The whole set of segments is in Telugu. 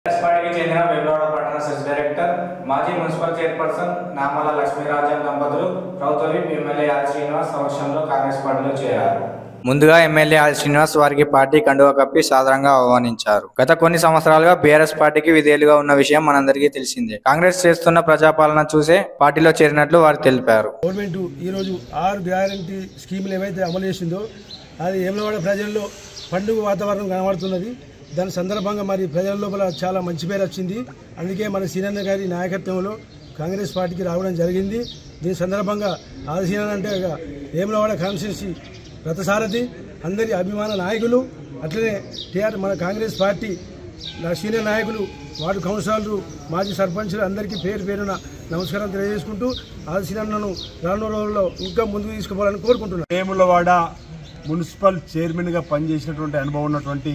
పార్టీకి చెందిన వేములవాడ పట్టణ సెస్ డైరెక్టర్ మాజీ మున్సిపల్ చైర్పర్సన్ నామల లక్ష్మీరాజన్ దంపతులు ప్రభుత్వ ఎమ్మెల్యే ఆర్ శ్రీనివాస్ సమక్షంలో కాంగ్రెస్ పార్టీలో చేరారు. ముందుగా ఎమ్మెల్యే ఆర్ శ్రీనివాస్ వారికి పార్టీ కండువా కప్పి సాదరంగా ఆహ్వానించారు. గత కొన్ని సంవత్సరాలుగా బీఆర్ఎస్ పార్టీకి విధేయులుగా ఉన్న విషయం మనందరికీ తెలిసిందే. కాంగ్రెస్ చేస్తున్న ప్రజాపాలన చూసే పార్టీలో చేరినట్లు వారు తెలిపారు. గవర్నమెంట్ ఈరోజు 6 గ్యారంటీ స్కీములు ఏవైతే అమలు చేసిందో అది వేములవాడ ప్రజల్లో పండుగ వాతావరణం కనబడుతున్నది. దాని సందర్భంగా మరి ప్రజల లోపల చాలా మంచి పేరు వచ్చింది. అందుకే మన సీనన్న గారి నాయకత్వంలో కాంగ్రెస్ పార్టీకి రావడం జరిగింది. దీని సందర్భంగా ఆది సీనన్న అంటే వేములవాడ కాన్స్టిట్యున్సీ రథసారథి, అందరి అభిమాన నాయకులు, అట్లనే మన కాంగ్రెస్ పార్టీ సీనియర్ నాయకులు, వార్డు కౌన్సిలర్లు, మాజీ సర్పంచులు అందరికీ పేరు పేరున నమస్కారం తెలియజేసుకుంటూ ఆది సీనన్నను రానున్న రోజుల్లో ఇంకా ముందుకు తీసుకుపోవాలని కోరుకుంటున్నాను. వేములవాడ మున్సిపల్ చైర్మన్గా పనిచేసినటువంటి అనుభవం ఉన్నటువంటి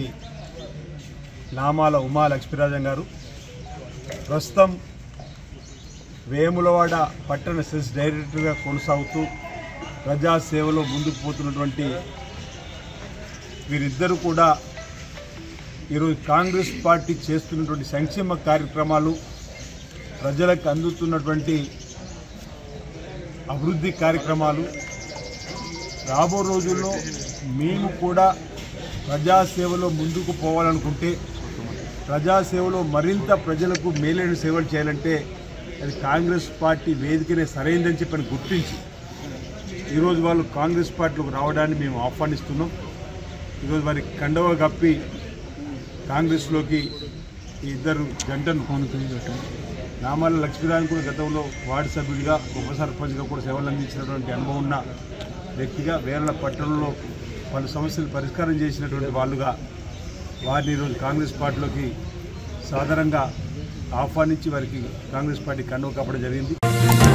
నామాల ఉమా లక్ష్మీరాజన్ గారు ప్రస్తుతం వేములవాడ పట్టణ సెస్ డైరెక్టర్గా కొనసాగుతూ ప్రజాసేవలో ముందుకు పోతున్నటువంటి వీరిద్దరూ కూడా ఈరోజు కాంగ్రెస్ పార్టీ చేస్తున్నటువంటి సంక్షేమ కార్యక్రమాలు, ప్రజలకు అందుతున్నటువంటి అభివృద్ధి కార్యక్రమాలు, రాబో రోజుల్లో మేము కూడా ప్రజాసేవలో ముందుకు పోవాలనుకుంటే, ప్రజాసేవలో మరింత ప్రజలకు మేలైన సేవలు చేయాలంటే అది కాంగ్రెస్ పార్టీ వేదికనే సరైందని చెప్పని గుర్తించి ఈరోజు వాళ్ళు కాంగ్రెస్ పార్టీలోకి రావడాన్ని మేము ఆహ్వానిస్తున్నాం. ఈరోజు వారికి కండవ కప్పి కాంగ్రెస్లోకి ఈ ఇద్దరు జంటను నామాల లక్ష్మీరాజన్ కూడా గతంలో వార్డు సభ్యుడిగా, ఉప సర్పంచ్గా కూడా సేవలు అందించినటువంటి అనుభవం ఉన్న వ్యక్తిగా, వేరల పట్టణంలో పలు సమస్యలు పరిష్కారం చేసినటువంటి వాళ్ళుగా వారిని ఈరోజు కాంగ్రెస్ పార్టీలోకి సాధారణంగా ఆహ్వానించి వారికి కాంగ్రెస్ పార్టీ కండువా కప్పడం జరిగింది.